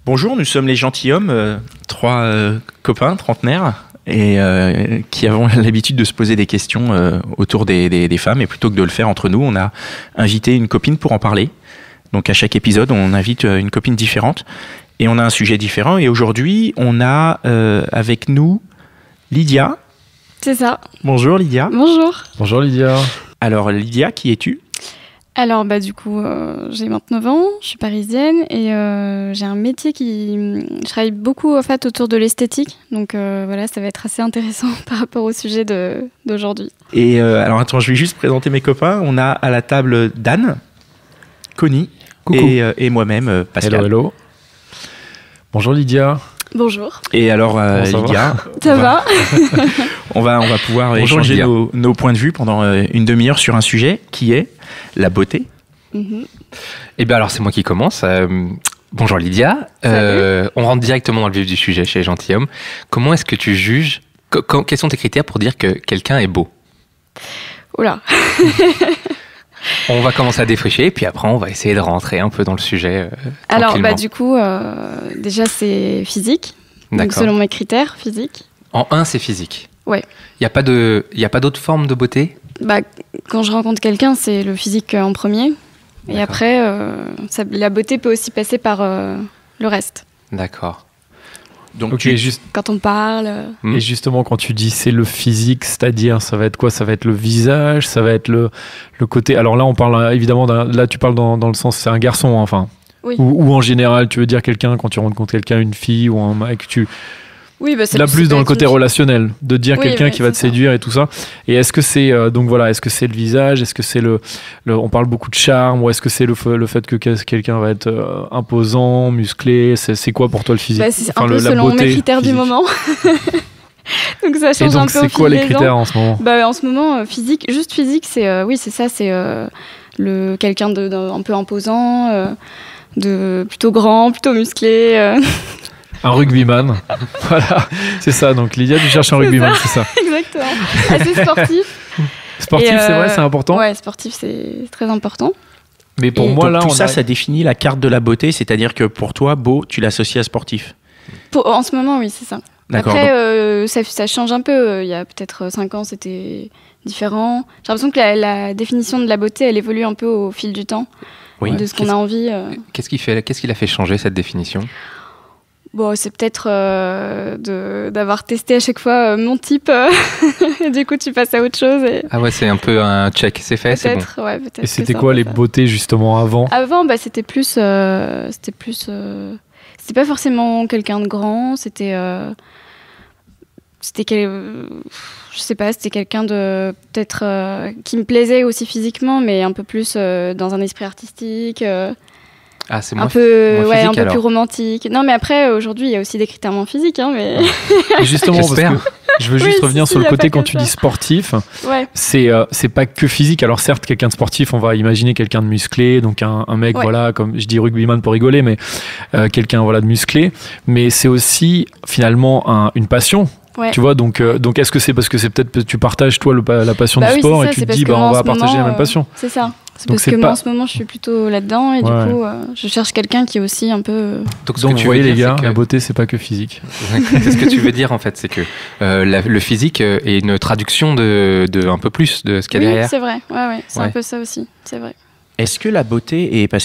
Bonjour, nous sommes les gentilshommes, trois copains trentenaires et qui avons l'habitude de se poser des questions autour des femmes, et plutôt que de le faire entre nous, on a invité une copine pour en parler. Donc à chaque épisode, on invite une copine différente et on a un sujet différent. Et aujourd'hui, on a avec nous Lydia. C'est ça. Bonjour Lydia. Bonjour. Bonjour Lydia. Alors Lydia, qui es-tu ? Alors du coup, j'ai 29 ans, je suis parisienne et j'ai un métier je travaille beaucoup en fait autour de l'esthétique. Donc voilà, ça va être assez intéressant par rapport au sujet d'aujourd'hui. Et alors attends, je vais juste présenter mes copains. On a à la table Dan, Connie et moi-même, Pascal. Hello. Bonjour Lydia. Bonjour. Et alors Lydia, ça va. on va pouvoir échanger nos points de vue pendant une demi-heure sur un sujet qui est la beauté. Mm-hmm. Et bien alors c'est moi qui commence. Bonjour Lydia. On rentre directement dans le vif du sujet chez les gentilshommes. Comment est-ce que tu juges, quels sont tes critères pour dire que quelqu'un est beau ? Oula. On va commencer à défricher, puis après on va essayer de rentrer un peu dans le sujet. Alors du coup, déjà c'est physique. Donc selon mes critères physiques. En un, c'est physique. Ouais. Il y a pas d'autre forme de beauté ? Quand je rencontre quelqu'un, c'est le physique en premier. Et après, la beauté peut aussi passer par le reste. D'accord. Donc quand on parle. Et justement, quand tu dis c'est le physique, c'est-à-dire ça va être quoi ? Ça va être le visage, ça va être le côté. Alors là, on parle évidemment. Là, tu parles dans le sens c'est un garçon, enfin. Oui. Ou en général, tu veux dire quelqu'un quand tu rencontres quelqu'un, une fille ou un mec, Oui, c'est là plus dans le côté relationnel, de dire quelqu'un qui va te séduire et tout ça. Et est-ce que c'est est-ce que c'est le visage, est-ce que c'est on parle beaucoup de charme, ou est-ce que c'est le fait que quelqu'un va être imposant, musclé, c'est quoi pour toi le physique ? C'est un peu selon mes critères physique. Du moment. Donc ça change un peu au fil des ans. C'est quoi les critères en ce moment ? En ce moment, physique, juste physique, c'est quelqu'un un peu imposant, plutôt grand, plutôt musclé. Un rugbyman, voilà, c'est ça. Donc Lydia, tu cherches un rugbyman, c'est ça. Exactement. Assez sportif. Sportif, c'est vrai, c'est important. Ouais, sportif, c'est très important. Mais pour moi, là, tout ça définit la carte de la beauté, c'est-à-dire que pour toi, beau, tu l'associes à sportif. En ce moment, oui, c'est ça. D'accord, après, ça change un peu. Il y a peut-être 5 ans, c'était différent. J'ai l'impression que la définition de la beauté, elle évolue un peu au fil du temps, de ce qu'on a envie. Qu'est-ce qui l'a fait changer cette définition ? C'est peut-être d'avoir testé à chaque fois mon type. Et du coup, tu passes à autre chose. Ah ouais, c'est un peu un check, c'est fait, c'est bon. Peut-être. Et c'était quoi les beautés justement avant ? Avant, c'était plus... c'était pas forcément quelqu'un de grand, c'était je sais pas, c'était quelqu'un de peut-être qui me plaisait aussi physiquement, mais un peu plus dans un esprit artistique. C'est un peu plus romantique. Non, mais après, aujourd'hui, il y a aussi des critères moins physiques. Mais... Justement, parce que je veux juste revenir sur le côté quand tu dis sportif. Ouais. C'est pas que physique. Alors certes, quelqu'un de sportif, on va imaginer quelqu'un de musclé, donc un mec, voilà, comme je dis rugbyman pour rigoler, mais quelqu'un de musclé. Mais c'est aussi finalement une passion. Ouais. Tu vois, donc est-ce que c'est parce que c'est peut-être tu partages toi la passion du sport et tu te dis on va partager la même passion. C'est ça. C'est parce que moi en ce moment je suis plutôt là-dedans et du coup je cherche quelqu'un qui est aussi un peu. Donc vous voyez les gars, la beauté c'est pas que physique. C'est ce que tu veux dire en fait, c'est que le physique est une traduction de un peu plus de ce qu'il y a derrière. Oui, c'est vrai. Ouais, c'est un peu ça aussi, c'est vrai. Est-ce que la beauté est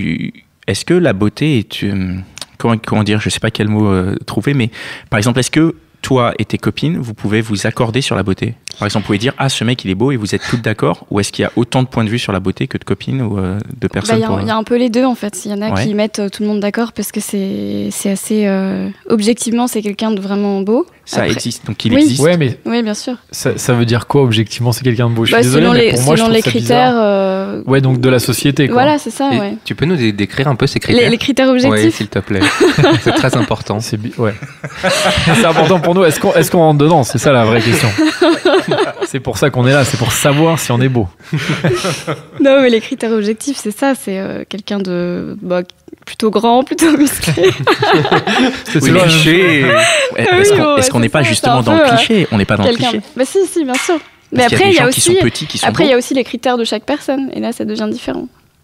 comment dire, je sais pas quel mot trouver, mais par exemple est-ce que toi et tes copines, vous pouvez vous accorder sur la beauté ? Par exemple, vous pouvez dire « Ah, ce mec, il est beau » et vous êtes toutes d'accord ? Ou est-ce qu'il y a autant de points de vue sur la beauté que de copines ou de personnes ? Il y a un peu les deux, en fait. Il y en a qui mettent tout le monde d'accord parce que c'est assez... objectivement, c'est quelqu'un de vraiment beau. Ça existe, donc il existe. Oui, bien sûr. Ça veut dire quoi, objectivement, c'est quelqu'un de beau ? Je suis désolé, mais pour moi, je trouve les ça critères... Ouais, donc de la société, quoi. Voilà, c'est ça, ouais. Tu peux nous décrire un peu ces critères ? Les critères objectifs ? Oui, s'il te plaît. C'est très important. C'est important pour nous. Est-ce qu'on rentre dedans ? C'est ça la vraie question. C'est pour ça qu'on est là, c'est pour savoir si on est beau. Non, mais les critères objectifs, c'est ça, c'est quelqu'un de plutôt grand, plutôt musclé. C'est le cliché. Est-ce qu'on n'est pas justement dans le cliché ? On n'est pas dans le cliché. Si, bien sûr. Mais après, il y a aussi les critères de chaque personne, et là, ça devient différent.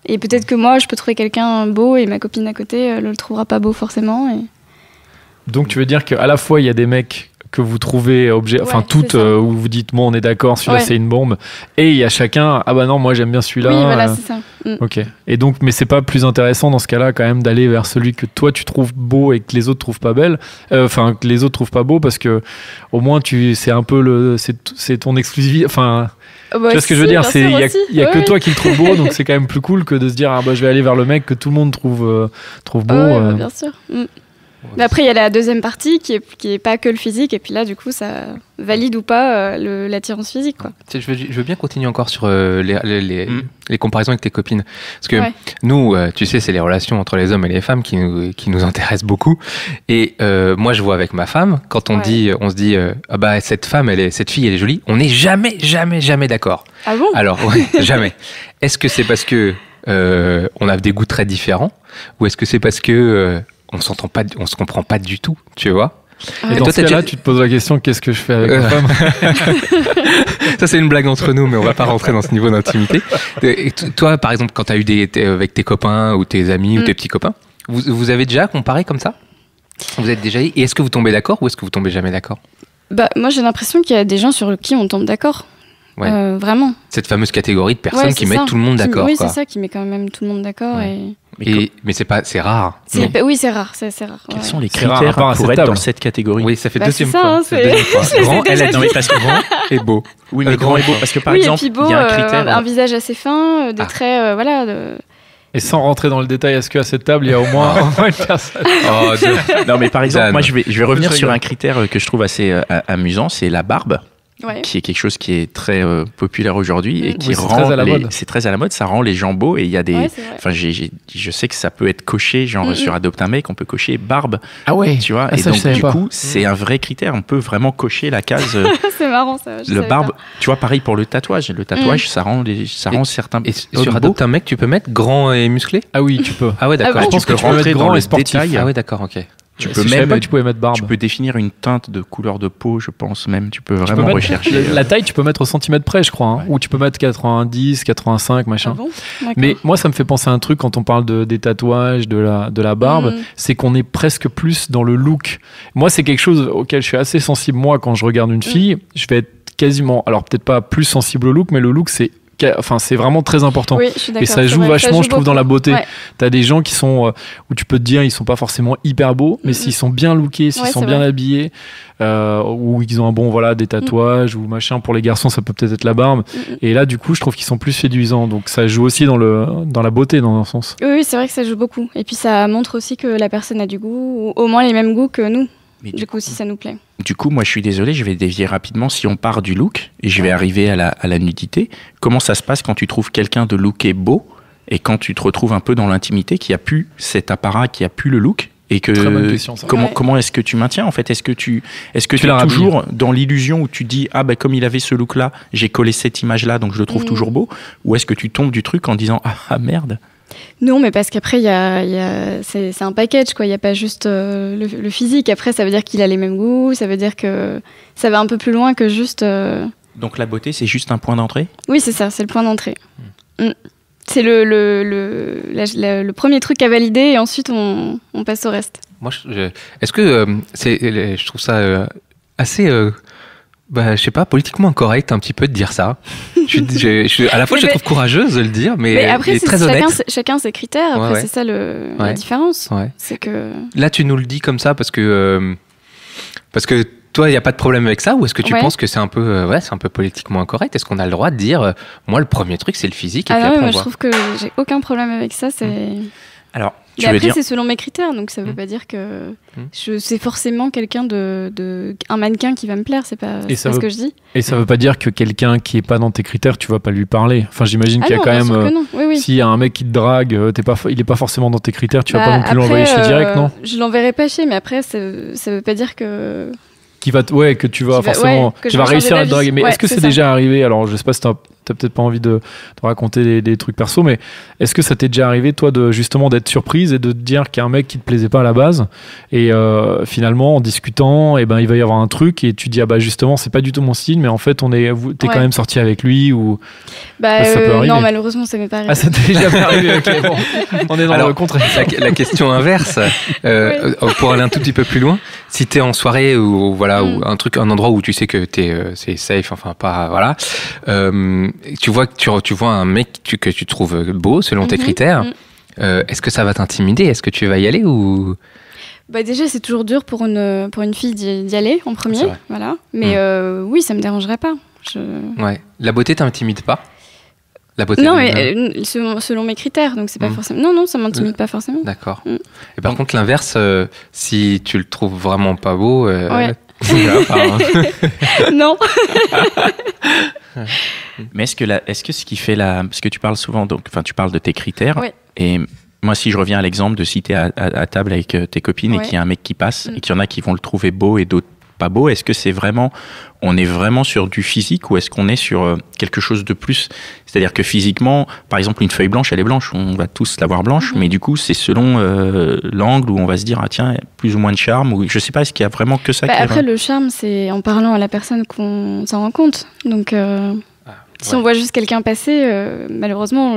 Et peut-être que moi, je peux trouver quelqu'un beau et ma copine à côté ne le trouvera pas beau forcément. Et... Donc tu veux dire qu'à la fois il y a des mecs que vous trouvez toutes où vous dites bon on est d'accord celui-là c'est une bombe, et il y a chacun ah bah non moi j'aime bien celui-là. Oui voilà c'est ça. Ok. Et donc mais c'est pas plus intéressant dans ce cas-là quand même d'aller vers celui que toi tu trouves beau et que les autres trouvent pas belle, que les autres trouvent pas beau, parce que au moins c'est un peu c'est ton exclusivité, enfin. Tu vois ce que je veux dire, il y a que toi qui le trouve beau, donc c'est quand même plus cool que de se dire ah bah je vais aller vers le mec que tout le monde trouve beau. Bien sûr. Mais après il y a la deuxième partie qui est pas que le physique, et puis là du coup ça valide ou pas l'attirance physique quoi. Je veux bien continuer encore sur les comparaisons avec tes copines, parce que nous tu sais c'est les relations entre les hommes et les femmes qui nous intéressent beaucoup, et moi je vois avec ma femme quand on se dit ah bah cette fille elle est jolie, on n'est jamais d'accord. Ah bon? Alors jamais. Est-ce que c'est parce que on a des goûts très différents, ou est-ce que c'est parce que on se comprend pas du tout, tu vois? Et dans ce cas-là, tu te poses la question, qu'est-ce que je fais avec ma femme? Ça, c'est une blague entre nous, mais on va pas rentrer dans ce niveau d'intimité. Et toi, par exemple, quand tu as eu avec tes copains ou tes amis ou tes petits copains, vous avez déjà comparé comme ça? Vous êtes déjà dit, et est-ce que vous tombez d'accord ou est-ce que vous tombez jamais d'accord? Bah, moi, j'ai l'impression qu'il y a des gens sur qui on tombe d'accord. Ouais. Vraiment. Cette fameuse catégorie de personnes qui mettent tout le monde d'accord. Oui, c'est ça, qui met quand même tout le monde d'accord. Ouais. Mais c'est rare. Oui, c'est rare. Quels sont les critères pour être dans cette catégorie? Oui, ça fait deuxième fois. Grand, parce que grand et beau. Oui, mais grand et beau. Parce que par exemple, il y a un critère. Un visage assez fin, des traits, Et sans rentrer dans le détail, est-ce qu'à cette table, il y a au moins une personne? Non, mais par exemple, moi, je vais revenir sur un critère que je trouve assez amusant, c'est la barbe. Qui est quelque chose qui est très populaire aujourd'hui et qui rend c'est très à la mode, ça rend les gens beaux, et il y a des je sais que ça peut être coché genre sur Adopte un mec, on peut cocher barbe, tu vois, et donc du coup c'est un vrai critère, on peut vraiment cocher la case. C'est marrant ça. Le barbe, tu vois, pareil pour le tatouage ça rend certains. Et sur Adopte un mec tu peux mettre grand et musclé? Ah oui, tu peux. Ah ouais, d'accord. Je pense que tu peux rentrer dans les détails. Ah ouais, d'accord, ok. Tu peux même, tu pouvais mettre barbe. Tu peux définir une teinte de couleur de peau, je pense même. Tu peux vraiment rechercher. La taille, tu peux mettre au centimètre près, je crois. Hein, ou tu peux mettre 90, 85, machin. Ah bon? Mais moi, ça me fait penser à un truc quand on parle des tatouages, de la barbe. C'est qu'on est presque plus dans le look. Moi, c'est quelque chose auquel je suis assez sensible. Moi, quand je regarde une fille, je vais être quasiment... Alors, peut-être pas plus sensible au look, mais le look, c'est vraiment très important. Oui, je suis d'accord, et ça joue vachement, je trouve, dans la beauté. Ouais. T'as des gens qui sont où tu peux te dire ils sont pas forcément hyper beaux, mais s'ils sont bien lookés, s'ils sont bien habillés, ou ils ont des tatouages ou machin. Pour les garçons, ça peut peut-être être la barbe. Et là, du coup, je trouve qu'ils sont plus séduisants. Donc ça joue aussi dans la beauté, dans un sens. Oui, c'est vrai que ça joue beaucoup. Et puis ça montre aussi que la personne a du goût, ou au moins les mêmes goûts que nous. Mais du coup, si ça nous plaît. Du coup, moi, je suis désolé, je vais dévier rapidement. Si on part du look, et je vais arriver à la nudité, comment ça se passe quand tu trouves quelqu'un de looké beau, et quand tu te retrouves un peu dans l'intimité, qui a pu cet apparat, qui a pu le look, et que très bonne question, ça. Comment est-ce que tu maintiens en fait? Est-ce que tu es toujours dans l'illusion où tu dis comme il avait ce look là, j'ai collé cette image là, donc je le trouve toujours beau, ou est-ce que tu tombes du truc en disant ah merde? Non, mais parce qu'après, c'est un package, quoi. Il n'y a pas juste le physique. Après, ça veut dire qu'il a les mêmes goûts, ça veut dire que ça va un peu plus loin que juste... Donc la beauté, c'est juste un point d'entrée? Oui, c'est ça, c'est le point d'entrée. C'est le premier truc à valider, et ensuite, on passe au reste. Moi, est-ce que je trouve ça assez... je sais pas, politiquement incorrect un petit peu de dire ça. À la fois, je trouve courageuse de le dire, mais après, très honnête. Chacun ses critères. Après, c'est ça la différence. Ouais. C'est que... Là, tu nous le dis comme ça parce que toi, il n'y a pas de problème avec ça, ou est-ce que tu penses que c'est un peu politiquement incorrect? Est-ce qu'on a le droit de dire, moi, le premier truc, c'est le physique, et puis après, on voit. Je trouve que j'ai aucun problème avec ça. Alors, mais après, c'est selon mes critères, donc ça veut pas dire que c'est forcément quelqu'un un mannequin qui va me plaire, c'est pas ce que je dis. Et ça veut pas dire que quelqu'un qui est pas dans tes critères, tu vas pas lui parler. Enfin, j'imagine qu'il y a quand même, s'il y a un mec qui te drague, il est pas forcément dans tes critères, tu vas pas non plus l'envoyer chez direct, non? Je l'enverrai pas chez, mais après, ça veut pas dire que... que tu vas forcément, tu vas réussir à te draguer. Mais est-ce que c'est déjà arrivé? Alors, je sais pas si t'as peut-être pas envie de raconter des trucs perso, mais est-ce que ça t'est déjà arrivé, toi, justement d'être surprise et de te dire qu'il y a un mec qui te plaisait pas à la base et finalement, en discutant, il va y avoir un truc et tu dis, justement, c'est pas du tout mon style, mais en fait, t'es quand même sorti avec lui ou... ça peut arriver. Non, malheureusement, ça m'est pas arrivé. Ah, ça t'est déjà pas arrivé, ok, bon. On est dans le contraire. La question inverse, pour aller un tout petit peu plus loin, si t'es en soirée ou un endroit où tu sais que c'est safe, enfin pas, voilà, tu vois un mec que tu trouves beau selon tes critères, est-ce que ça va t'intimider? Est-ce que tu vas y aller ou... Déjà, c'est toujours dur pour une fille d'y aller en premier, voilà. Mais oui, ça me dérangerait pas. Ouais. La beauté t'intimide pas? La beauté non, mais selon mes critères, donc c'est pas forcément... Non, ça m'intimide pas forcément. D'accord. Et par contre, l'inverse, si tu le trouves vraiment pas beau... Non. Mais est-ce que ce qui fait parce que tu parles souvent, tu parles de tes critères, et moi, si je reviens à l'exemple de si t'es à table avec tes copines et qu'il y a un mec qui passe et qu'il y en a qui vont le trouver beau et d'autres pas beau, est-ce que on est vraiment sur du physique ou est-ce qu'on est sur quelque chose de plus? C'est-à-dire que physiquement, par exemple, une feuille blanche, elle est blanche, on va tous la voir blanche, mais du coup, c'est selon l'angle où on va se dire, tiens, plus ou moins de charme, ou je sais pas, est-ce qu'il y a vraiment que ça? Après, le charme, c'est en parlant à la personne qu'on s'en rend compte. Donc, si on voit juste quelqu'un passer, malheureusement,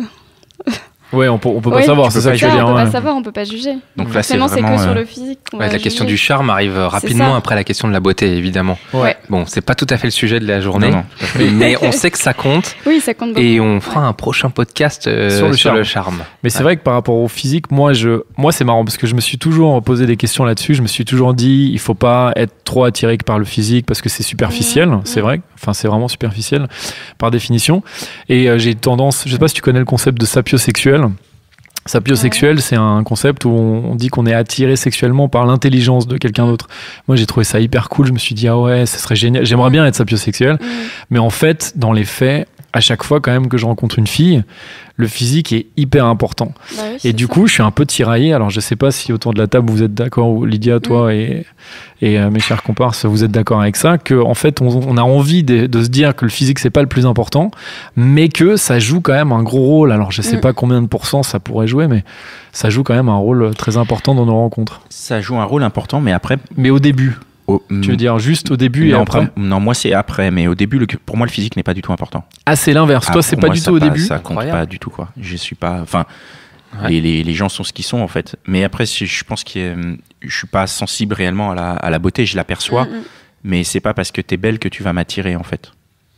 Ouais, on peut pas savoir, c'est ça que je veux dire. On peut pas savoir, on peut pas juger. Donc là, c'est que sur le physique. La question du charme arrive rapidement après la question de la beauté, évidemment. Ouais. Bon, c'est pas tout à fait le sujet de la journée, mais on sait que ça compte. Oui, ça compte beaucoup. Et on fera un prochain podcast sur le charme. Mais c'est vrai que par rapport au physique, moi c'est marrant parce que je me suis toujours posé des questions là-dessus. Je me suis toujours dit, il faut pas être trop attiré que par le physique parce que c'est superficiel. C'est vrai. Enfin, c'est vraiment superficiel par définition. Et j'ai tendance, je sais pas si tu connais le concept de sapiosexuel. Sapiosexuel, c'est un concept où on dit qu'on est attiré sexuellement par l'intelligence de quelqu'un d'autre. Moi, j'ai trouvé ça hyper cool. Je me suis dit, ah ouais, ça serait génial. J'aimerais bien être sapiosexuel. Mais en fait, dans les faits, à chaque fois quand même que je rencontre une fille, le physique est hyper important. Et du coup, je suis un peu tiraillé. Alors, je sais pas si autour de la table vous êtes d'accord, ou Lydia, toi et mes chers comparses, vous êtes d'accord avec ça, que en fait, on a envie de se dire que le physique c'est pas le plus important, mais que ça joue quand même un gros rôle. Alors, je sais pas combien de pourcents ça pourrait jouer, mais ça joue quand même un rôle très important dans nos rencontres. Ça joue un rôle important, mais au début. Tu veux dire juste au début et après? Non, moi c'est après, mais au début, pour moi le physique n'est pas du tout important. Ah, c'est l'inverse. Toi, c'est pas du tout au début? Ça compte pas du tout, quoi. Je suis pas. Enfin, les gens sont ce qu'ils sont en fait. Mais après, je pense que je suis pas sensible réellement à la beauté. Je l'aperçois, mais c'est pas parce que t'es belle que tu vas m'attirer en fait.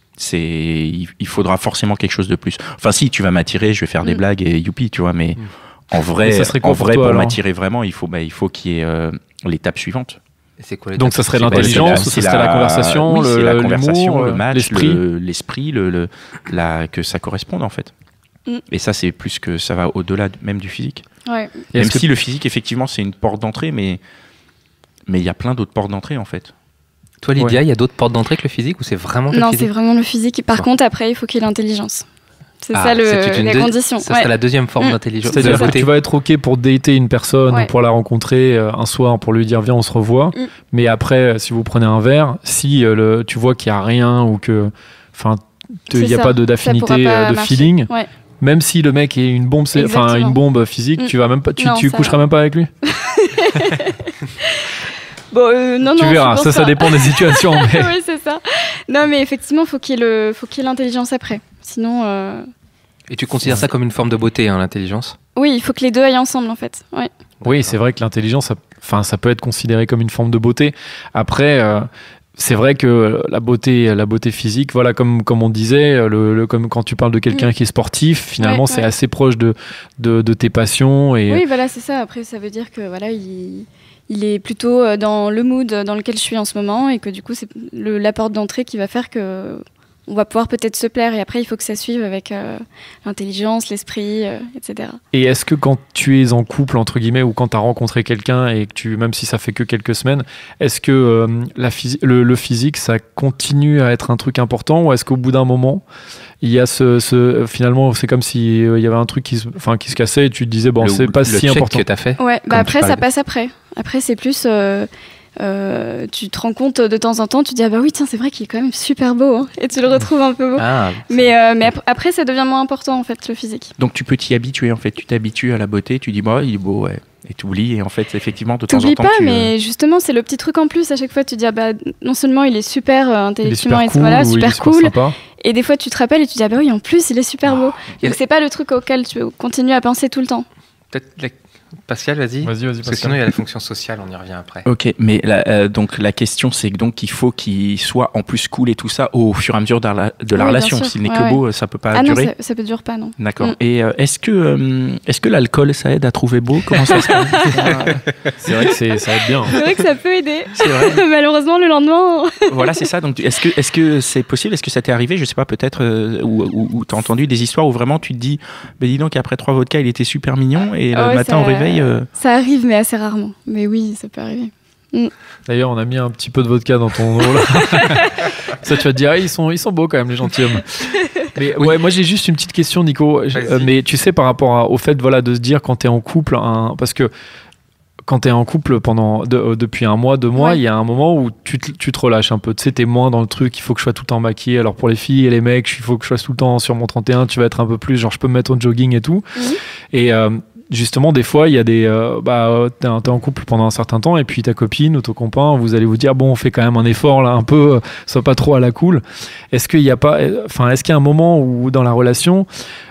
Il faudra forcément quelque chose de plus. Enfin, si tu vas m'attirer, je vais faire des blagues et youpi, tu vois. Mais en vrai, pour m'attirer vraiment, il faut qu'il y ait l'étape suivante. Donc ça serait l'intelligence, ça serait la conversation, l'humour, le match, l'esprit, que ça corresponde en fait. Et ça, c'est plus que ça va au-delà même du physique. Ouais. Même si le physique, effectivement, c'est une porte d'entrée, mais il y a plein d'autres portes d'entrée en fait. Toi, Lydia, il y a d'autres portes d'entrée que le physique ou c'est vraiment le physique? Non, c'est vraiment le physique. Par contre, après, il faut qu'il y ait l'intelligence. C'est ça la condition. Ça serait la deuxième forme d'intelligence. C'est-à-dire que tu vas être OK pour dater une personne ou pour la rencontrer un soir pour lui dire viens on se revoit. Mais après, si vous prenez un verre, si tu vois qu'il n'y a rien ou que il n'y a pas d'affinité, de feeling, même si le mec est une bombe physique, tu vas même pas, tu coucheras même pas avec lui. Non, tu verras, ça dépend des situations. Mais... oui, c'est ça. Non, mais effectivement, faut qu'il y ait l'intelligence après. Sinon. Et tu considères ça comme une forme de beauté, hein, l'intelligence? Oui, il faut que les deux aillent ensemble, en fait. Ouais. Oui, c'est vrai que l'intelligence, ça peut être considéré comme une forme de beauté. Après, c'est vrai que la beauté physique, voilà, comme on disait, comme quand tu parles de quelqu'un qui est sportif, finalement, c'est assez proche de tes passions. Et... Oui, voilà, c'est ça. Après, ça veut dire que voilà, il est plutôt dans le mood dans lequel je suis en ce moment et que du coup, c'est la porte d'entrée qui va faire que on va pouvoir peut-être se plaire et après il faut que ça suive avec l'intelligence, l'esprit, etc. Et est-ce que quand tu es en couple entre guillemets ou quand tu as rencontré quelqu'un et que même si ça fait que quelques semaines, est-ce que le physique ça continue à être un truc important ou est-ce qu'au bout d'un moment il y a finalement c'est comme si il y avait un truc qui se cassait et tu te disais bon c'est pas si important que t'as fait après ça passe après c'est plus tu te rends compte de temps en temps, tu dis ah bah oui tiens c'est vrai qu'il est quand même super beau hein, et tu le retrouves un peu beau. Mais après ça devient moins important en fait le physique. Donc tu peux t'y habituer en fait, tu t'habitues à la beauté, tu dis bah il est beau ouais. Et t'oublies, et en fait, effectivement, de temps en temps... T'oublies pas, mais justement, c'est le petit truc en plus. À chaque fois, tu dis, ah bah, non seulement il est super intellectuellement, super cool, et des fois, tu te rappelles et tu dis, ah bah oui, en plus, il est super beau. Donc, c'est pas le truc auquel tu continues à penser tout le temps. Peut-être Pascal, vas-y. Vas-y, parce que sinon, il y a la fonction sociale, on y revient après. Ok, mais donc la question, c'est donc qu'il faut qu'il soit en plus cool et tout ça au fur et à mesure de la relation. S'il n'est que beau, ça peut pas durer. Non, ça peut durer pas, non. D'accord. Et est-ce que l'alcool, ça aide à trouver beau? Comment ça se passe? C'est vrai que ça aide bien. C'est vrai que ça peut aider. C'est vrai. Malheureusement, le lendemain... Voilà, c'est ça. Donc, est-ce que c'est possible? Est-ce que ça t'est arrivé? Je sais pas, peut-être, où t'as entendu des histoires où vraiment tu te dis, bah, dis donc, après 3 vodkas, il était super mignon, et le matin au réveil... Ça arrive, mais assez rarement. Mais oui, ça peut arriver. D'ailleurs, on a mis un petit peu de vodka dans ton eau là. Ça, tu vas te dire, ils sont beaux quand même, les gentilshommes. Mais ouais, moi j'ai juste une petite question, Nico. Mais tu sais, par rapport au fait de se dire quand t'es en couple, parce que quand t'es en couple depuis 1 mois, 2 mois, il y a un moment où tu te relâches un peu. Tu sais, t'es moins dans le truc, il faut que je sois tout le temps maquillée. Alors pour les filles et les mecs, il faut que je sois tout le temps sur mon 31, tu vas être un peu plus, genre je peux me mettre au jogging et tout. Et justement, des fois, il y a des... t'es en couple pendant un certain temps et puis ta copine ou ton copain, vous allez vous dire, bon, on fait quand même un effort là, un peu, soit pas trop à la cool. Est-ce qu'il y a un moment où dans la relation...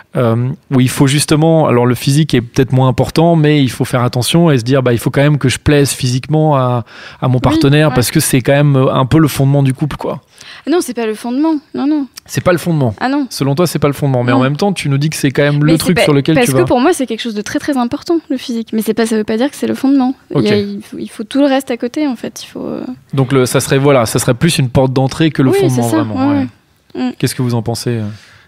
où il faut justement, alors le physique est peut-être moins important, mais il faut faire attention et se dire il faut quand même que je plaise physiquement à mon partenaire parce que c'est quand même un peu le fondement du couple, quoi. Non, c'est pas le fondement. Non. C'est pas le fondement. Ah non. Selon toi, c'est pas le fondement, mais en même temps, tu nous dis que c'est quand même le truc sur lequel tu vas. Parce que pour moi, c'est quelque chose de très très important, le physique. Mais ça veut pas dire que c'est le fondement. Okay. Il faut tout le reste à côté, en fait. Donc ça serait plus une porte d'entrée que le fondement, c'est ça, vraiment. Ouais. Qu'est-ce que vous en pensez?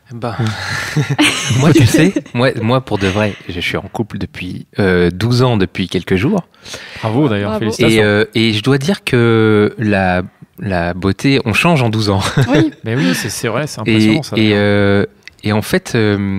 Moi, tu sais, moi, pour de vrai, je suis en couple depuis 12 ans, depuis quelques jours. Bravo d'ailleurs, félicitations. Et je dois dire que la beauté, on change en 12 ans. Oui, mais oui, c'est vrai, c'est impressionnant ça. Et en fait,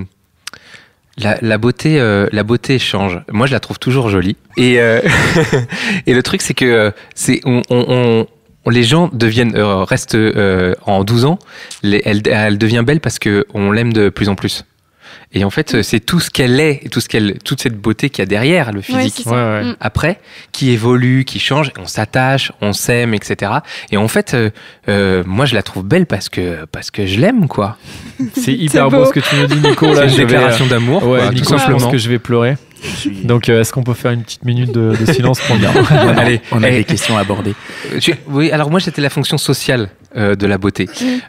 la beauté change. Moi, je la trouve toujours jolie. Et le truc, c'est que les gens restent en 12 ans, elle devient belle parce qu'on l'aime de plus en plus. Et en fait, c'est tout ce qu'elle est, et toute cette beauté qu'il y a derrière le physique. Après, qui évolue, qui change, on s'attache, on s'aime, etc. Et en fait, moi, je la trouve belle parce que je l'aime, quoi. C'est hyper beau ce que tu me dis, Nico. Là, c'est une déclaration d'amour. Ouais, quoi, Nico, je pense que je vais pleurer. Donc, est-ce qu'on peut faire une petite minute de silence pour dire Allez, on a des questions à aborder. Oui, alors moi, c'était la fonction sociale de la beauté.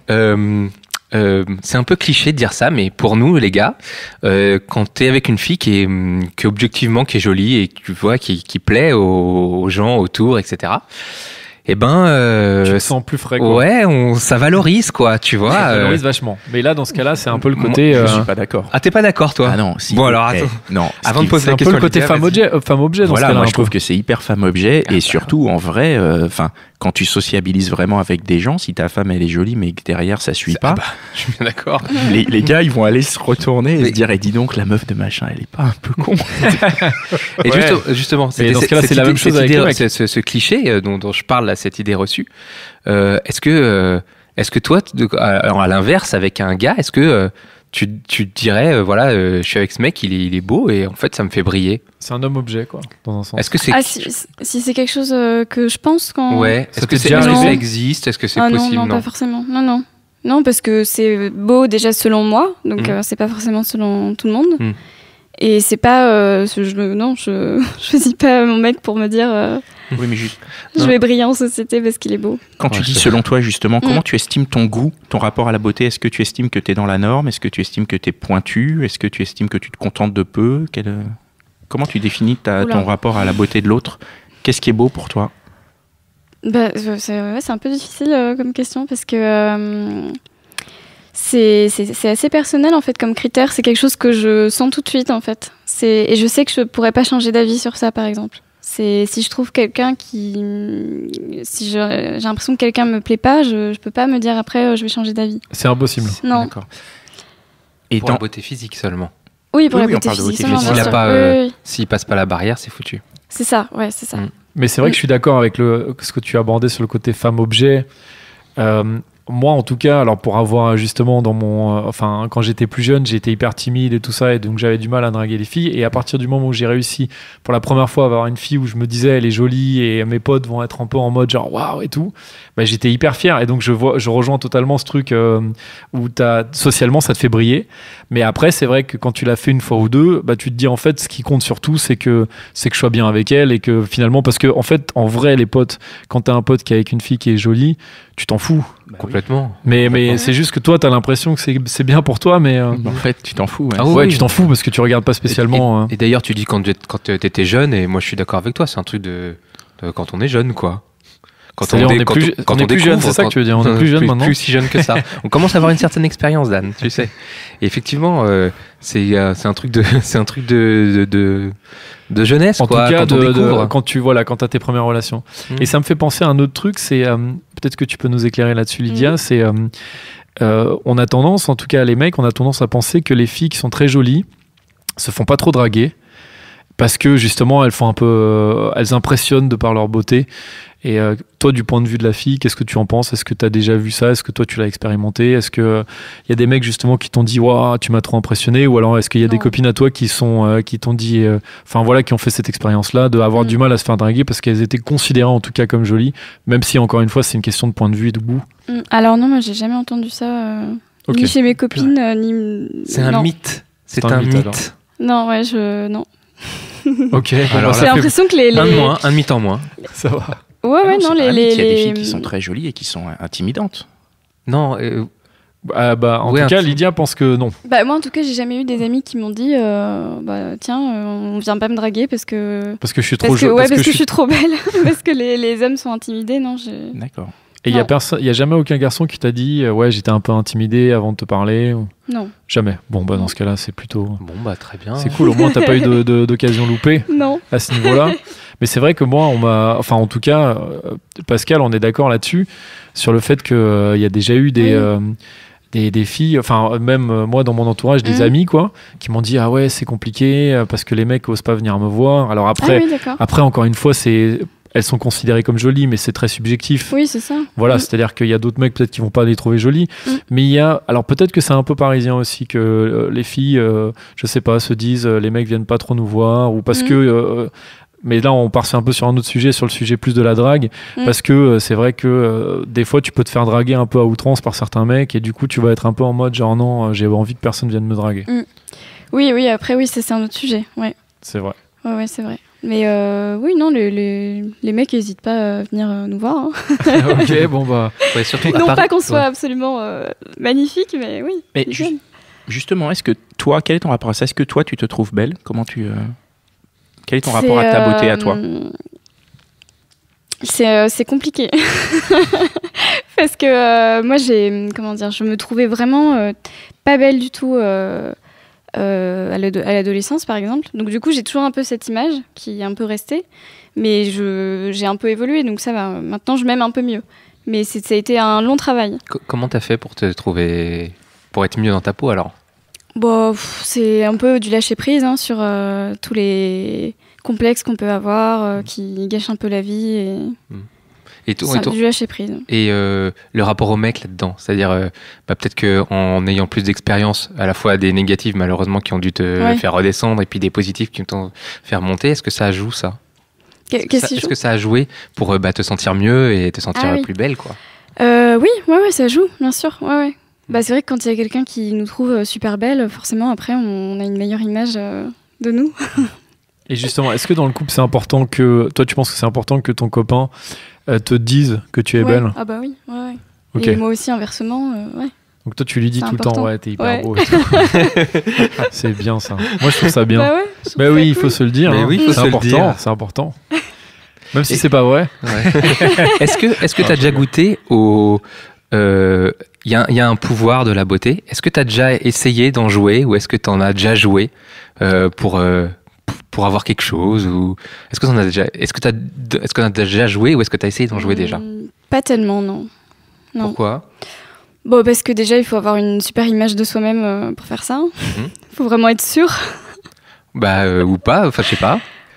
C'est un peu cliché de dire ça, mais pour nous, les gars, quand t'es avec une fille qui est objectivement qui est jolie et que tu vois qui plaît aux gens autour, etc. Tu te sens plus frais, quoi. Ouais, ça valorise, quoi, tu vois. Ça valorise vachement. Mais là, dans ce cas-là, c'est un peu le côté... Je suis pas d'accord. Ah, t'es pas d'accord, toi? Ah non, si. Bon, alors, attends. Non. Avant de poser la question, c'est un peu le côté femme-objet dans ce cas-là. Moi, je trouve que c'est hyper femme-objet. Et surtout, en vrai, quand tu sociabilises vraiment avec des gens, si ta femme, elle est jolie, mais que derrière, ça suit pas... je suis bien d'accord. Les gars, ils vont aller se retourner et se dire, dis donc, la meuf de machin, elle est pas un peu con. Et justement, dans ce cas-là, c'est la même chose avec ce cliché dont je parle, là, cette idée reçue. Est-ce que toi, à l'inverse, avec un gars, est-ce que tu dirais, je suis avec ce mec, il est beau et en fait, ça me fait briller? C'est un homme-objet, quoi, dans un sens. Est-ce que c'est... si c'est quelque chose que je pense quand... Ouais, est-ce que ça existe? Est-ce que c'est possible? Non, pas forcément. Non, parce que c'est beau déjà selon moi, donc c'est pas forcément selon tout le monde. Et c'est pas... je choisis pas mon mec pour me dire... Oui, mais juste... Je vais briller en société parce qu'il est beau. Quand tu dis selon toi, justement, comment tu estimes ton goût, ton rapport à la beauté? Est-ce que tu estimes que tu es dans la norme? Est-ce que tu estimes que tu es pointu? Est-ce que tu estimes que tu te contentes de peu? Comment tu définis ton rapport à la beauté de l'autre? Qu'est-ce qui est beau pour toi? C'est un peu difficile comme question parce que c'est assez personnel en fait comme critère. C'est quelque chose que je sens tout de suite en fait. Et je sais que je pourrais pas changer d'avis sur ça par exemple. Si je trouve quelqu'un si j'ai l'impression que quelqu'un me plaît pas, je peux pas me dire après je vais changer d'avis. C'est impossible. Non. D'accord. Et pour la beauté physique seulement. Oui, pour la beauté physique seulement. S'il passe pas la barrière, c'est foutu. C'est ça, ouais, c'est ça. Mais c'est vrai que je suis d'accord avec ce que tu as abordé sur le côté femme-objet. Moi, en tout cas, alors pour avoir justement quand j'étais plus jeune, j'étais hyper timide et tout ça, et donc j'avais du mal à draguer les filles. Et à partir du moment où j'ai réussi pour la première fois à avoir une fille où je me disais elle est jolie et mes potes vont être un peu en mode genre waouh et tout, bah, j'étais hyper fier. Et donc je rejoins totalement ce truc où socialement ça te fait briller. Mais après, c'est vrai que quand tu l'as fait une fois ou deux, bah, tu te dis en fait ce qui compte surtout, c'est que je sois bien avec elle et que finalement, parce que en fait, en vrai, les potes, quand t'as un pote qui est avec une fille qui est jolie, tu t'en fous. Bah complètement. Mais c'est juste que toi, t'as l'impression que c'est bien pour toi, mais en fait, tu t'en fous. Ouais, oui. Tu t'en fous parce que tu regardes pas spécialement. Et d'ailleurs, tu dis quand t'étais jeune, et moi je suis d'accord avec toi, c'est un truc de quand on est jeune, quoi. Quand on est plus jeune, c'est ça que tu veux dire. On est plus jeune maintenant. Plus si jeune que ça. On commence à avoir une certaine expérience, Dan, tu sais. Et effectivement, c'est un truc de jeunesse, en quoi. En tout cas, quand t'as tes premières relations. Et ça me fait penser à un autre truc, c'est peut-être que tu peux nous éclairer là-dessus, Lydia. C'est on a tendance, en tout cas les mecs, on a tendance à penser que les filles qui sont très jolies se font pas trop draguer parce que justement elles impressionnent de par leur beauté. Et toi, du point de vue de la fille, qu'est-ce que tu en penses? Est-ce que tu as déjà vu ça? Est-ce que toi, tu l'as expérimenté? Est-ce qu'il y a des mecs justement qui t'ont dit waouh, tu m'as trop impressionné? Ou alors est-ce qu'il y a des copines à toi qui t'ont dit, qui ont fait cette expérience-là, d'avoir du mal à se faire draguer parce qu'elles étaient considérées en tout cas comme jolies, même si encore une fois, c'est une question de point de vue et de goût? Alors non, moi, j'ai jamais entendu ça, ni chez mes copines, ni. C'est un mythe. C'est un mythe. Alors. Non, ouais, non. Ok. Alors, j'ai l'impression que les. Un mythe en moins. Ça va. Ouais, non, il y a des filles qui sont très jolies et qui sont intimidantes. Non. En tout cas, Lydia pense que non. Bah, moi, en tout cas, j'ai jamais eu des amis qui m'ont dit tiens, on vient pas me draguer parce que je suis trop jolie. Parce que je suis trop belle. Parce que les hommes sont intimidés. Non, D'accord. Et il y a jamais aucun garçon qui t'a dit ouais, j'étais un peu intimidé avant de te parler ou... Non. Jamais. Bon, dans ce cas-là, c'est plutôt. Bon, très bien. C'est cool, au moins t'as pas eu d'occasion loupée. Non. À ce niveau-là. Mais c'est vrai que moi, en tout cas, Pascal, on est d'accord là-dessus, sur le fait qu'il y a déjà eu des filles, même moi dans mon entourage, des amis, quoi, qui m'ont dit ah ouais, c'est compliqué parce que les mecs osent pas venir me voir. Alors après, encore une fois, elles sont considérées comme jolies, mais c'est très subjectif. Oui, c'est ça. Voilà, c'est-à-dire qu'il y a d'autres mecs peut-être qui vont pas les trouver jolies, mais alors peut-être que c'est un peu parisien aussi que les filles, je sais pas, se disent les mecs viennent pas trop nous voir ou parce que. Mais là, on part un peu sur un autre sujet, sur le sujet plus de la drague, parce que c'est vrai que des fois, tu peux te faire draguer un peu à outrance par certains mecs, et du coup, tu vas être un peu en mode genre non, j'ai envie que personne vienne me draguer. Oui, après, oui, c'est un autre sujet, ouais. C'est vrai. Ouais, c'est vrai. Mais oui, non, les mecs n'hésitent pas à venir nous voir. Hein. Ok, bon bah. Ouais, surtout non pas qu'on soit absolument magnifique, mais oui. Mais justement, quel est ton rapport à ça? Est-ce que toi, tu te trouves belle? Quel est ton rapport à ta beauté, à toi? C'est compliqué. Parce que moi, je me trouvais vraiment pas belle du tout à l'adolescence, par exemple. Donc du coup, j'ai toujours un peu cette image qui est un peu restée. Mais j'ai un peu évolué, donc ça va. Maintenant, je m'aime un peu mieux. Mais ça a été un long travail. Comment t'as fait pour te trouver... pour être mieux dans ta peau, alors? Bon, c'est un peu du lâcher-prise sur tous les complexes qu'on peut avoir, qui gâchent un peu la vie. Et du lâcher-prise. Et le rapport au mec là-dedans, c'est-à-dire peut-être qu'en ayant plus d'expérience, à la fois des négatives malheureusement qui ont dû te faire redescendre et puis des positifs qui t'ont fait remonter, est-ce que ça joue ça? Est-ce que ça a joué pour te sentir mieux et te sentir plus belle, quoi? Oui, ça joue, bien sûr. Ouais. Bah, c'est vrai que quand il y a quelqu'un qui nous trouve super belle, forcément après on a une meilleure image de nous. Et justement, est-ce que dans le couple c'est important que toi tu penses que c'est important que ton copain te dise que tu es belle? Ah bah oui, ouais. Okay. Et moi aussi inversement, ouais. Donc toi tu lui dis tout important. Le temps ouais, t'es hyper beau et tout. C'est bien ça. Moi je trouve ça bien. Bah oui, il faut se le dire. Oui, faut c'est important, c'est important. Même si c'est pas vrai. Ouais. Est-ce que t'as déjà goûté au il y a un pouvoir de la beauté. Est-ce que tu as déjà essayé d'en jouer ou est-ce que tu en as déjà joué pour avoir quelque chose ou est-ce que qu'on a déjà joué ou est-ce que tu as essayé d'en jouer déjà? Pas tellement, non. Pourquoi? Bon, parce que déjà il faut avoir une super image de soi-même pour faire ça. Faut vraiment être sûr. Ou pas, enfin je sais pas.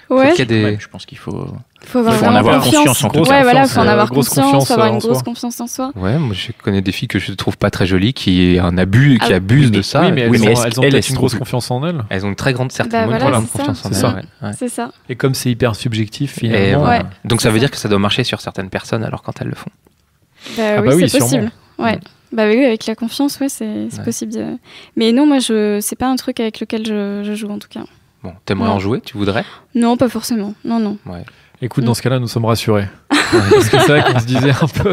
Ouais. qu'il y a des... Ouais, je pense qu'il faut avoir en vraiment avoir conscience en tout cas. Ouais, voilà, faut en avoir grosse conscience, confiance faut avoir en une grosse soi. confiance en soi. Ouais, moi je connais des filles que je trouve pas très jolies qui abusent oui, de ça. Oui, mais Oui, mais est-ce elles ont qu'elles, peut-être elles une se grosse trouvent- confiance en elles. Elles ont une très grande certaine Bah voilà, confiance en c'est elles. ça. Ouais. C'est ça. Et comme c'est hyper subjectif, Et finalement. voilà. Ouais. Donc ça C'est veut ça. dire que ça doit marcher sur certaines personnes alors quand elles le font. Bah Ah oui, bah oui, c'est possible. sûrement. Ouais. Bah oui, avec la confiance, ouais, c'est Ouais. possible. Mais non, moi, c'est pas un truc avec lequel je joue en tout cas. Bon, t'aimerais Non. en jouer? Tu voudrais? Non, pas forcément. Non, non. Ouais. Écoute, dans ce cas-là, nous sommes rassurés. Parce que c'est vrai qu'on se disait un peu.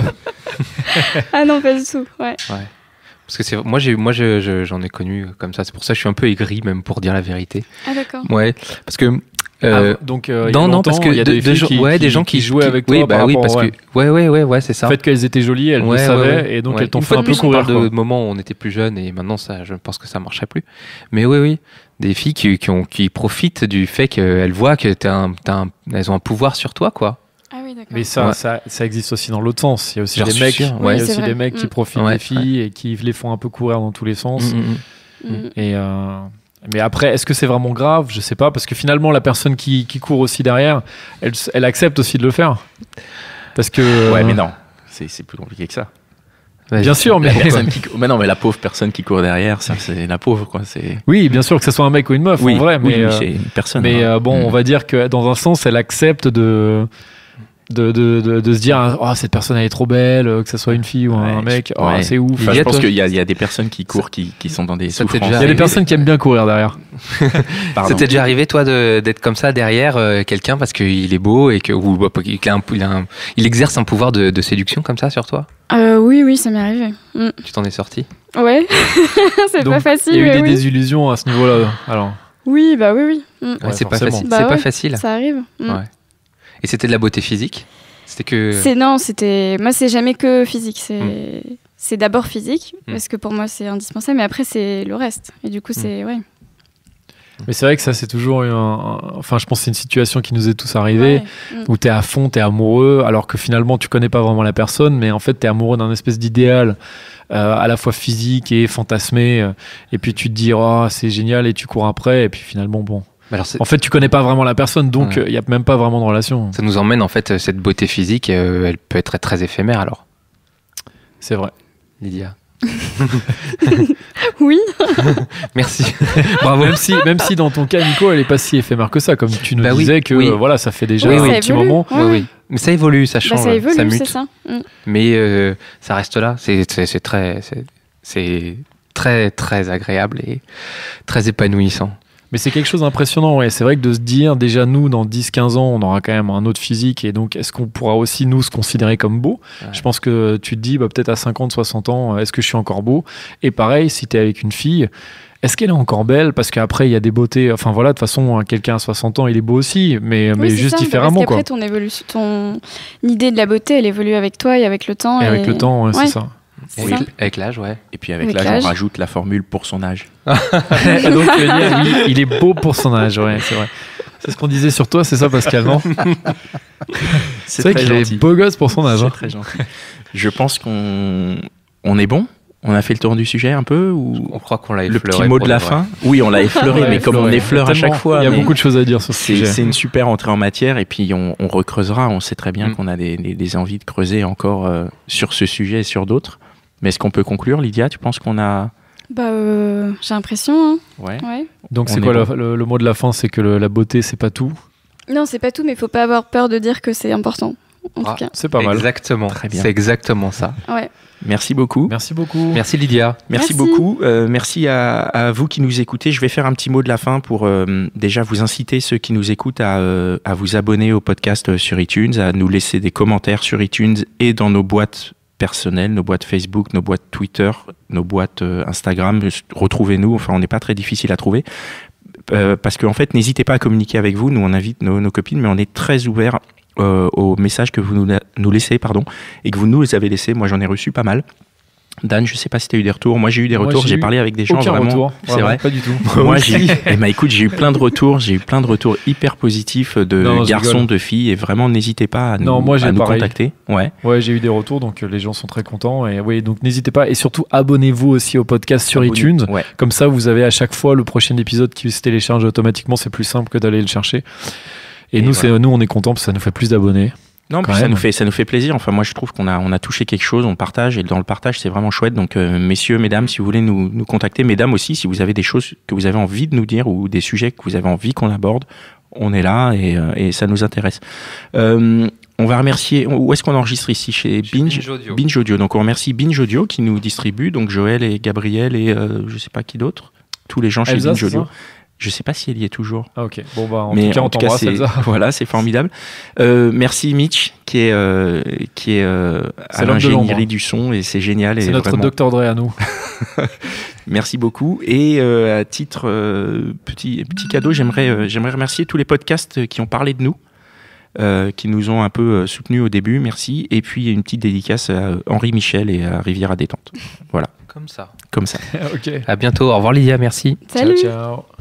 Ah non, pas du tout. Ouais. Parce que j'en ai connu comme ça. C'est pour ça que je suis un peu aigri même pour dire la vérité. Ah d'accord. Ouais, parce que Donc, il y a non, longtemps, parce que il y a des filles des gens qui jouaient avec toi. Oui, bah par oui, rapport, parce ouais. que ouais, c'est ça. Le fait qu'elles étaient jolies, elles le savaient, et donc Ouais. elles t'ont Une fait fois un de peu plus, on courir. parle de moments où on était plus jeunes et maintenant ça, je pense que ça marcherait plus. Mais oui, des filles qui profitent du fait qu'elles voient que elles ont un pouvoir sur toi, quoi. Ah oui, d'accord. Mais ça, Ouais. ça existe aussi dans l'autre sens. Il y a aussi J'en des suis mecs, sûr. il y Oui, a c'est aussi vrai. des mecs qui profitent Ouais, des filles et qui les font un peu courir dans tous les sens. Mm. Et mais après, est-ce que c'est vraiment grave? Je sais pas, parce que finalement, la personne qui court aussi derrière, elle accepte aussi de le faire. Parce que. Ouais, mais non, c'est plus compliqué que ça. Vas-y. Bien sûr, mais. Mais non, mais la pauvre personne qui court derrière, ça, c'est la pauvre, quoi. C'est... Oui, bien sûr que ce soit un mec ou une meuf, en vrai, mais. c'est une personne. Mais hein. bon, on va dire que dans un sens, elle accepte de se dire oh, cette personne elle est trop belle, que ce soit une fille ou un Ouais, mec, oh, ouais. c'est ouf. Enfin, je Lydia, pense toi qu'il y a des personnes qui courent, qui sont dans des Ça t'est souffrances. déjà Il y a des personnes qui aiment bien courir derrière. Pardon. C'était déjà arrivé, toi, d'être comme ça derrière quelqu'un parce qu'il est beau et il exerce un pouvoir de séduction comme ça sur toi? Oui, ça m'est arrivé. Mm. Tu t'en es sorti? Ouais. C'est Donc, pas facile. Il y a eu mais des oui. désillusions à ce niveau-là. Alors, Oui, bah oui. Mm. Ouais, Ouais, c'est pas forcément. facile. Bah C'est pas ouais, facile. Ça arrive. Mm. Ouais. Et c'était de la beauté physique? C'était que. Moi, c'est jamais que physique. C'est d'abord physique, Mm. parce que pour moi, c'est indispensable, mais après, c'est le reste. Et du coup, c'est. Ouais. mais c'est vrai que ça c'est toujours enfin je pense que c'est une situation qui nous est tous arrivée Ouais. Mm. où t'es à fond, t'es amoureux, alors que finalement tu connais pas vraiment la personne, mais en fait t'es amoureux d'un espèce d'idéal à la fois physique et fantasmé, et puis tu te dis oh c'est génial et tu cours après, et puis finalement bon. Alors, En fait, tu connais pas vraiment la personne, donc il Ouais. y a même pas vraiment de relation. ça nous emmène en fait, cette beauté physique, elle peut être très éphémère alors, C'est vrai. Lydia. Oui. Merci. Bravo. Même si dans ton cas, Nico, elle est pas si éphémère que ça, comme tu nous Bah oui, disais que oui. voilà, ça fait déjà Oui, un oui. Ça petit évolue. moment. Ouais, ouais. Mais ça évolue, ça Bah, change, ça évolue, mute. c'est ça. Mm. Mais ça reste là. C'est très très agréable et très épanouissant. Mais c'est quelque chose d'impressionnant, ouais. C'est vrai que de se dire, déjà nous, dans 10-15 ans, on aura quand même un autre physique, et donc est-ce qu'on pourra aussi nous se considérer comme beau? Ouais. Je pense que tu te dis, bah, peut-être à 50, 60 ans, est-ce que je suis encore beau? Et pareil, si tu es avec une fille, est-ce qu'elle est encore belle? Parce qu'après, il y a des beautés. Enfin voilà, de toute façon, quelqu'un à 60 ans, il est beau aussi, mais Oui, c'est juste ça, différemment, parce quoi. qu'après, ton idée de la beauté, elle évolue avec toi et avec le temps. Et avec le temps, ouais, Ouais. c'est ça. C'est ça. Avec l'âge, ouais. Et puis avec Avec l'âge, l'âge. on rajoute la formule pour son âge. Donc, il est beau pour son âge, ouais, c'est vrai. C'est ce qu'on disait sur toi, c'est ça, Pascal, non? C'est vrai très qu'il est gentil. beau gosse pour son âge. C'est hein. très gentil. Je pense qu'on est bon. On a fait le tour du sujet un peu, ou On croit qu'on l'a le effleuré petit mot pour de la vrai. fin? Oui, on l'a effleuré, Ouais, mais comme on effleure à chaque Tellement. fois. Il y a mais beaucoup de choses à dire sur ce c'est sujet. une super entrée en matière, et puis on recreusera. On sait très bien Mm. qu'on a des envies de creuser encore sur ce sujet et sur d'autres. Mais est-ce qu'on peut conclure, Lydia? Tu penses qu'on a... Bah, j'ai l'impression. Hein. Ouais. Ouais. Donc On c'est est quoi bon. le mot de la fin? C'est que la beauté, c'est pas tout. Non, c'est pas tout, mais il faut pas avoir peur de dire que c'est important. En Ah. tout cas. C'est pas mal. Exactement. Très bien. C'est exactement ça. Ouais. Merci beaucoup. Merci beaucoup. Merci Lydia. Merci Merci. beaucoup. Merci à vous qui nous écoutez. Je vais faire un petit mot de la fin pour déjà vous inciter, ceux qui nous écoutent, à vous abonner au podcast sur iTunes, à nous laisser des commentaires sur iTunes et dans nos boîtes personnelles, nos boîtes Facebook, nos boîtes Twitter, nos boîtes Instagram. Retrouvez-nous. Enfin, on n'est pas très difficile à trouver. Parce qu'en fait, n'hésitez pas à communiquer avec vous. Nous, on invite nos copines, mais on est très ouverts aux messages que vous nous laissez, et que vous nous avez laissés. Moi, j'en ai reçu pas mal. Dan, je sais pas si tu as eu des retours. Moi, j'ai eu des Moi, retours. j'ai J'ai eu parlé avec des gens Aucun vraiment. retour. C'est Vraiment, vrai. Pas du tout. Moi, écoute, j'ai eu plein de retours. J'ai eu plein de retours hyper positifs de Non, je garçons, rigole. de filles. Et vraiment, n'hésitez pas à nous, Non, moi, j'ai à nous pareil. contacter. Ouais. Ouais, j'ai eu des retours, donc les gens sont très contents. Et oui, donc n'hésitez pas. Et surtout, abonnez-vous aussi au podcast sur iTunes. Ouais. Comme ça, vous avez à chaque fois le prochain épisode qui se télécharge automatiquement. C'est plus simple que d'aller le chercher. Et nous, nous, on est contents parce que ça nous fait plus d'abonnés. Non, puis ça nous fait plaisir. Enfin, moi, je trouve qu'on a touché quelque chose, on partage, et dans le partage, c'est vraiment chouette. Donc, messieurs, mesdames, si vous voulez nous contacter, mesdames aussi, si vous avez des choses que vous avez envie de nous dire ou des sujets que vous avez envie qu'on aborde, on est là et ça nous intéresse. On va remercier. Où est-ce qu'on enregistre ici? Chez Binge Audio. Binge Audio. Donc, on remercie Binge Audio qui nous distribue. Donc, Joël et Gabriel et je sais pas qui d'autre. Tous les gens chez Binge Audio. Je sais pas si elle y est toujours. Ah, ok. Bon, bah, en tout cas, on t'embrasse, Elsa. Voilà, c'est formidable. Merci Mitch, qui est à l'ingénierie du son, et c'est génial. C'est notre Dr. Dre à nous. Merci beaucoup. Et à titre petit cadeau, j'aimerais remercier tous les podcasts qui ont parlé de nous, qui nous ont un peu soutenus au début. Merci. Et puis une petite dédicace à Henri Michel et à Rivière à détente. Voilà. Comme ça. Comme ça. Ok. À bientôt. Au revoir Lydia, merci. Salut. Ciao, ciao.